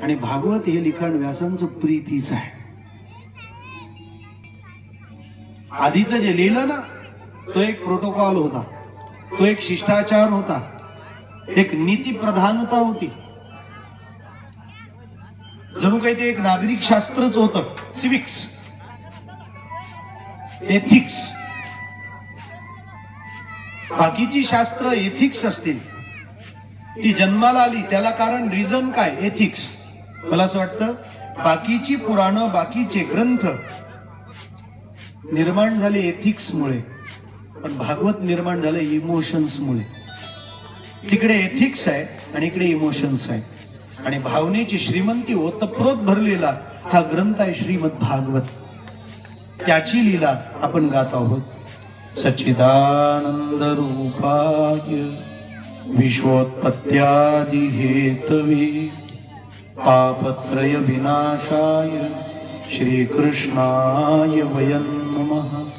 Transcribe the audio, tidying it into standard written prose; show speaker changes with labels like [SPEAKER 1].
[SPEAKER 1] आणि भागवत हे लिखाण व्यासांचं प्रीतीच आहे. आधीचं जे लिहिलं ना तो एक प्रोटोकॉल होता, तो एक शिष्टाचार होता, एक नीती प्रधानता होती. जणू काही ते एक नागरिक शास्त्रच होतं, सिविक्स, एथिक्स. बाकीची शास्त्र एथिक्स असतील, ती जन्माला आली त्याला कारण रिझन काय, एथिक्स. मला असं वाटतं बाकीची पुराणं, बाकीचे ग्रंथ निर्माण झाले एथिक्स मुळे, पण भागवत निर्माण झालं इमोशन्स मुळे. तिकडे एथिक्स आहे आणि इकडे इमोशन्स आहे, आणि भावनेची श्रीमंती ओतप्रोत भरलेला हा ग्रंथ आहे श्रीमद भागवत. त्याची लीला आपण गात आहोत. सच्चिदानंद रूपाय विश्वोत्पत्त्यादि हेतवे तापत्रय विनाशाय श्रीकृष्णाय वयं नमः.